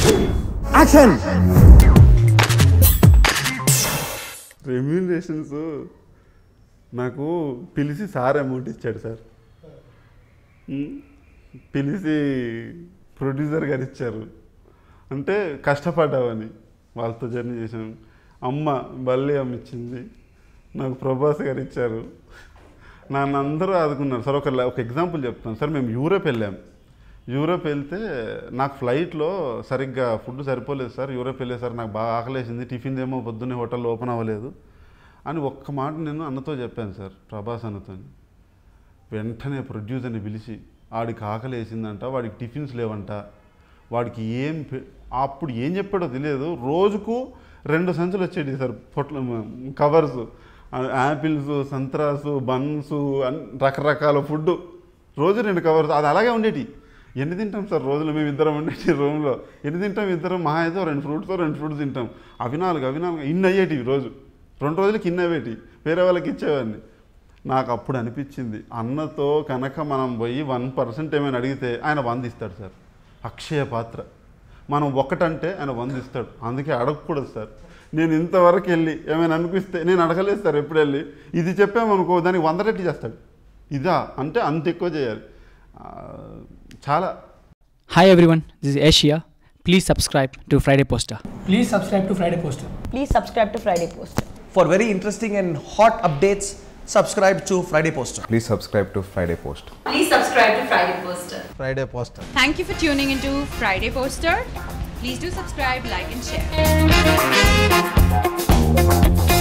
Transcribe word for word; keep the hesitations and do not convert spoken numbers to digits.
Action. Remunerations నాకు పిలిచి sir amount ఇచ్చాడు సార్, పిలిచి ప్రొడ్యూసర్ గారు ఇచ్చారు. అంటే కష్టపడ్డావని వాళ్ళతో జర్నీ చేశాను. అమ్మ బల్లి అమ్మ ఇచ్చింది, నాకు ప్రభాస్ గారు ఇచ్చారు, నన్ను అందరూ ఆదుకున్నారు సార్. ఒక ఒక ఎగ్జాంపుల్ చెప్తాను సార్. మేము యూరోప్ వెళ్ళాం. యూరోప్ వెళ్తే నాకు ఫ్లైట్లో సరిగ్గా ఫుడ్ సరిపోలేదు సార్. యూరోప్ వెళ్ళే సార్ నాకు బాగా ఆకలేసింది, టిఫిన్ ఏమో పొద్దున్నే హోటల్లో ఓపెన్ అవ్వలేదు అని ఒక్క మాట నేను అన్నతో చెప్పాను సార్, ప్రభాస్ అన్నతో. వెంటనే ప్రొడ్యూసర్ని పిలిచి వాడికి ఆకలి వేసిందంట, వాడికి టిఫిన్స్ లేవంట, వాడికి ఏం అప్పుడు ఏం చెప్పాడో తెలియదు. రోజుకు రెండు సంచులు వచ్చేటి సార్ పొట్ల కవర్స్, యాపిల్స్, సంత్రాసు, బన్స్, అన్ రకరకాల ఫుడ్, రోజు రెండు కవర్స్. అది అలాగే ఉండేటి. ఎన్ని తింటాం సార్ రోజులు మేము ఇద్దరం ఉండేటి రూమ్లో? ఎన్ని తింటాం ఇద్దరం? మహా అయితే రెండు ఫ్రూట్స్ రెండు ఫ్రూట్స్ తింటాం. అవి నాలుగు అవి నాలుగు ఇన్ని అయ్యేటివి రోజు. రెండు రోజులకి ఇన్ని అయ్యేటి, వేరే వాళ్ళకి ఇచ్చేవాడిని. నాకు అప్పుడు అనిపించింది, అన్నతో కనుక మనం పోయి వన్ పర్సెంట్ ఏమైనా అడిగితే ఆయన వంద ఇస్తాడు సార్. అక్షయ పాత్ర. మనం ఒకటంటే ఆయన వంద ఇస్తాడు. అందుకే అడగకూడదు సార్. నేను ఇంతవరకు వెళ్ళి ఏమైనా అనిపిస్తే నేను అడగలేదు సార్. ఎప్పుడు వెళ్ళి ఇది చెప్పామనుకో దానికి వంద రెట్టి చేస్తాడు. ఇదా అంటే అంత ఎక్కువ చేయాలి. చాలా. Hi everyone, this is Asia. Please subscribe to Friday poster. Please subscribe to Friday Poster. Please subscribe to Friday Poster. For very interesting and hot updates, subscribe to Friday Poster. Please subscribe to Friday Poster. Please subscribe to Friday Poster. Friday Poster. Thank you for tuning into Friday Poster. Please do subscribe, like and share.